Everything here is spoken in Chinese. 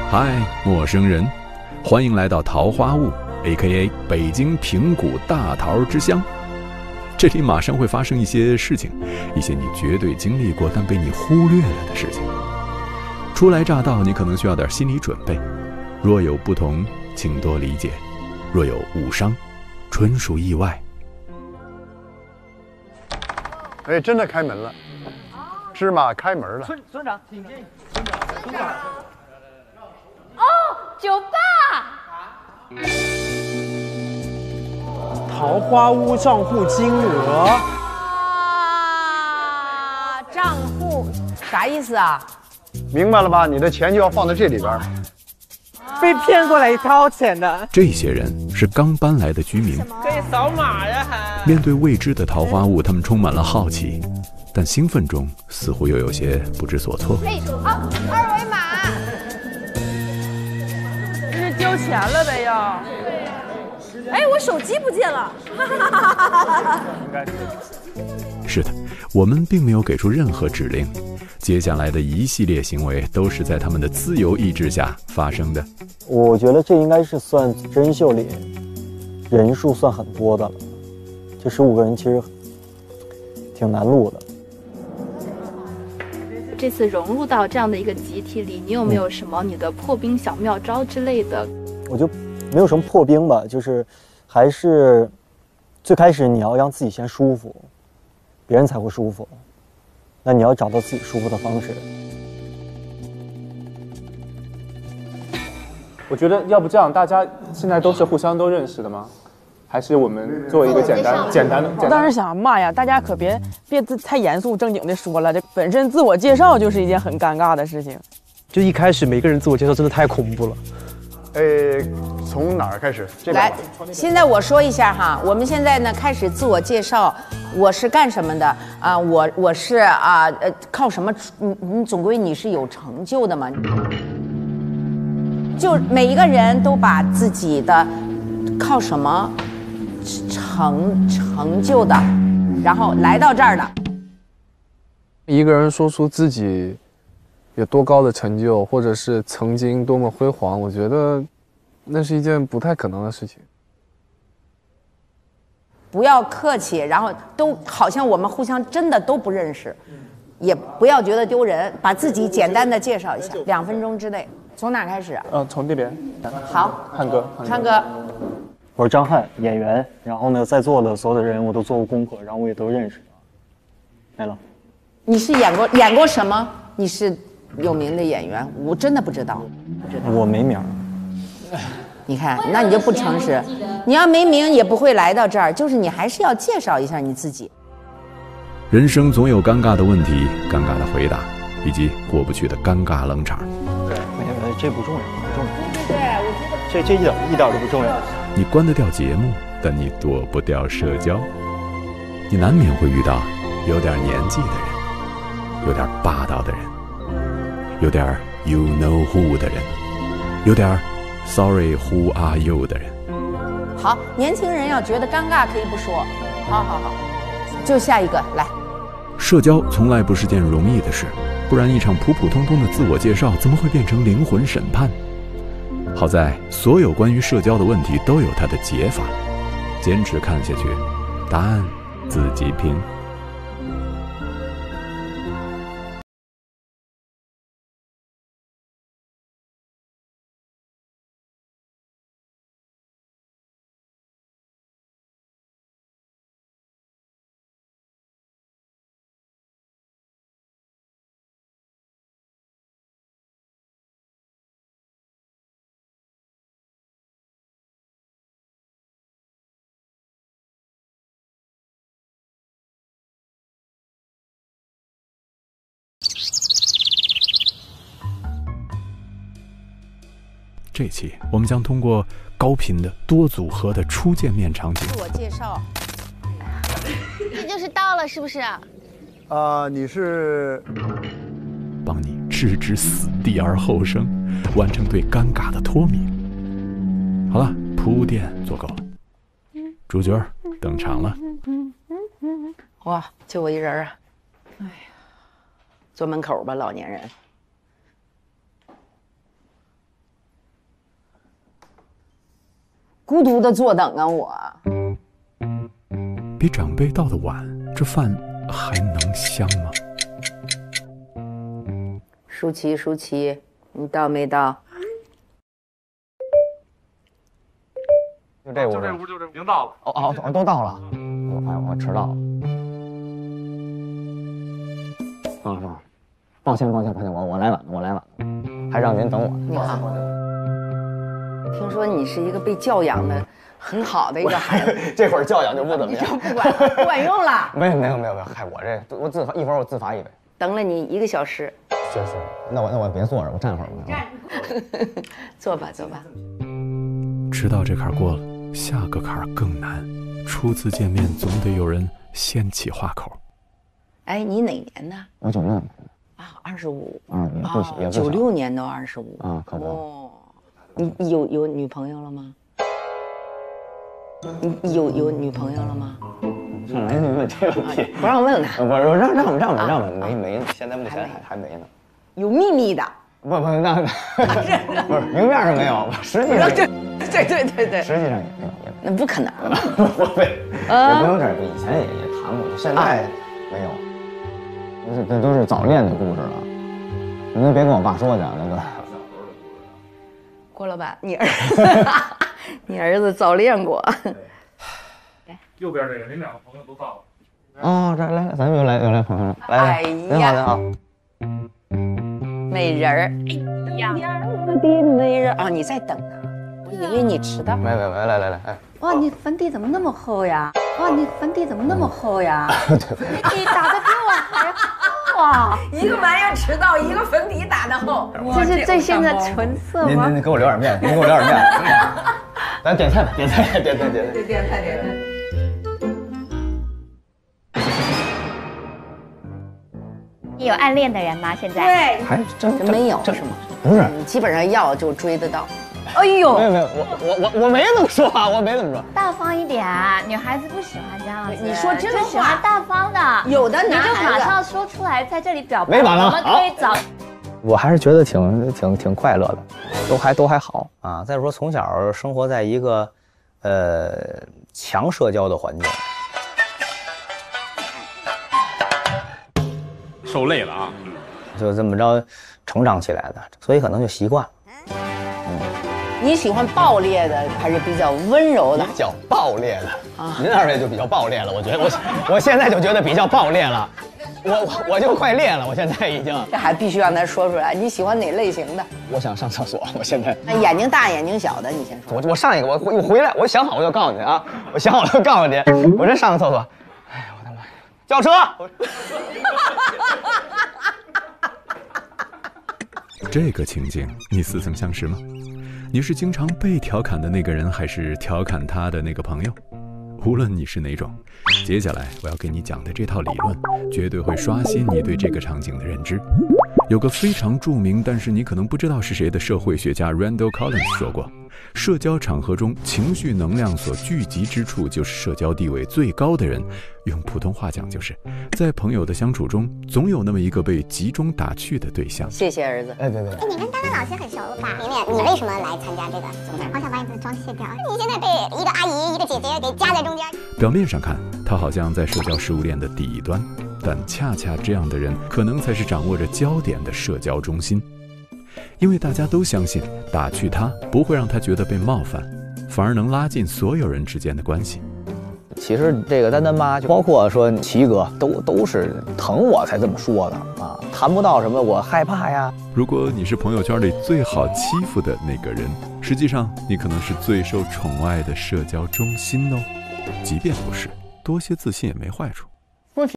嗨，陌生人，欢迎来到桃花坞 ，A.K.A. 北京平谷大桃之乡。这里马上会发生一些事情，一些你绝对经历过但被你忽略了的事情。初来乍到，你可能需要点心理准备。若有不同，请多理解；若有误伤，纯属意外。 哎，真的开门了，芝麻开门了。 村长，请进。村长。 哦，酒吧。 桃花坞账户金额。 账户啥意思啊？ 明白了吧？你的钱就要放在这里边。 被骗过来掏钱的。 这些人是刚搬来的居民， 可以扫码呀还。 面对未知的桃花坞，他们充满了好奇，但兴奋中似乎又有些不知所措。 嘿，啊，二维码。 这是丢钱了呗要。 哎，我手机不见了。 应该是的，我们并没有给出任何指令。接下来的一系列行为都是在他们的自由意志下发生的。 我觉得这应该是算真秀里人数算很多的了，这15个人其实挺难录的。 这次融入到这样的一个集体里，你有没有什么你的破冰小妙招之类的？ 我就没有什么破冰吧，就是还是最开始你要让自己先舒服，别人才会舒服。那你要找到自己舒服的方式。 我觉得要不这样，大家现在都是互相都认识的吗？还是我们做一个简单的？ 我当时想，妈呀，大家可别太严肃正经的说了，这本身自我介绍就是一件很尴尬的事情。 就一开始每个人自我介绍真的太恐怖了。 从哪儿开始？ 来，现在我说一下哈，我们现在呢开始自我介绍，我是干什么的啊？我是靠什么？你总归你是有成就的嘛？就每一个人都把自己的靠什么成就的，然后来到这儿的。 一个人说出自己有多高的成就，或者是曾经多么辉煌，我觉得那是一件不太可能的事情。 不要客气，然后都好像我们互相真的都不认识，也不要觉得丢人，把自己简单的介绍一下，2分钟之内。从哪开始？ 从这边。 好， 汉哥。 我是张翰，演员。然后呢，在座的所有的人我都做过功课，然后我也都认识。没了。 你是演过什么？你是有名的演员？我真的不知道。 我没名。 你看，那你就不诚实。你要没名也不会来到这儿，就是你还是要介绍一下你自己。 人生总有尴尬的问题、尴尬的回答，以及过不去的尴尬冷场。 这不重要，不重要。对，我觉得这一点都不重要。 你关得掉节目，但你躲不掉社交。你难免会遇到有点年纪的人，有点霸道的人，有点 you know who 的人，有点 sorry who are you 的人。 好，年轻人要觉得尴尬可以不说。好，就下一个来。 社交从来不是件容易的事。不然一场普普通通的自我介绍怎么会变成灵魂审判？好在所有关于社交的问题都有它的解法，坚持看下去，答案自己拼。这期我们将通过高频的多组合的初见面场景， 自我介绍。 这就是到了，是不是？ 你是帮你置之死地而后生，完成对尴尬的脱敏。好了，铺垫做够了，主角登场了。 哇，就我一人啊！哎呀，坐门口吧，老年人。 孤独的坐等啊我。 比长辈到的晚，这饭还能香吗？ 舒淇，舒淇，你到没到？ 就这屋，就这屋，已经到了。哦，都到了。我发现我迟到了。抱歉，我来晚了，还让您等我。 你好，听说你是一个被教养的很好的一个孩子， 这会儿教养就不怎么样， 不管用了。 没有，嗨，我自罚，一会儿我自罚一杯。 等了你1个小时。 是，那我别坐着，我站会儿吧。 坐吧。 迟到这坎儿过了，下个坎儿更难。初次见面总得有人先起话口。 哎，你哪年的？ 我96年啊，25。 也不 96年都25 啊，可不。 哦，你有女朋友了吗？你有女朋友了吗？ 上来就问这个问题， 不让问了。 我让问，没呢，现在目前还没呢。 有秘密的？ 不，那不是明面上没有，实际上对， 实际上也那不可能。 也不用这样，以前也谈过，现在没有。这都是早恋的故事了，您别跟我爸说去那个。 郭老板，你儿子早恋过。 右边这个，您2个朋友都到了。哦，这来，咱们又来朋友了。来， 哎呀， 您好。 美人儿，哎呀，我的美人啊！你在等呢，我以为你迟到。 没，来，哎。 哇，你粉底怎么那么厚呀？你打的比我还厚啊！一个玩意儿迟到，一个粉底打的厚， 这是最新的唇色吗？ 您给我留点面，咱点菜吧，点菜。 你有暗恋的人吗？现在？ 对， 还真没有，是吗？ 不是， 你基本上要就追得到。哎呦， 没有，我没这么说啊，我没这么说。 大方一点啊，女孩子不喜欢这样子。 你说真话， 喜欢大方的。 有的男孩子，你就马上说出来，在这里表白。 没完了， 我们可以早。 我还是觉得挺快乐的，都还好啊。再说从小生活在一个强社交的环境， 受累了啊， 就这么着成长起来的，所以可能就习惯了。 你喜欢爆裂的还是比较温柔的？ 比较爆裂的啊，您2位就比较爆裂了。我觉得我现在就觉得比较爆裂了，我就快裂了，我现在已经。 这还必须让他说出来，你喜欢哪类型的？ 我想上厕所，我现在。 那眼睛大眼睛小的，你先说。 我上一个，我回来，我想好我就告诉你啊，我想好了就告诉你，我这上个厕所。哎呀，我的妈呀！叫车！ 这个情景你似曾相识吗？你是经常被调侃的那个人，还是调侃他的那个朋友？无论你是哪种，接下来我要给你讲的这套理论，绝对会刷新你对这个场景的认知。有个非常著名，但是你可能不知道是谁的社会学家 Randall Collins 说过，社交场合中情绪能量所聚集之处，就是社交地位最高的人。用普通话讲，就是在朋友的相处中，总有那么一个被集中打趣的对象。 谢谢儿子。 哎，对。 你跟丹丹老师很熟吧？明，你为什么来参加这个？怎么？我想把你的妆卸掉。你现在被一个阿姨、一个姐姐给夹在中间。 表面上看，他好像在社交食物链的底端，但恰恰这样的人，可能才是掌握着焦点的社交中心。因为大家都相信，打趣他不会让他觉得被冒犯，反而能拉近所有人之间的关系。 其实这个丹丹妈，就包括说齐哥，都是疼我才这么说的啊，谈不到什么我害怕呀。 如果你是朋友圈里最好欺负的那个人，实际上你可能是最受宠爱的社交中心哦。即便不是，多些自信也没坏处。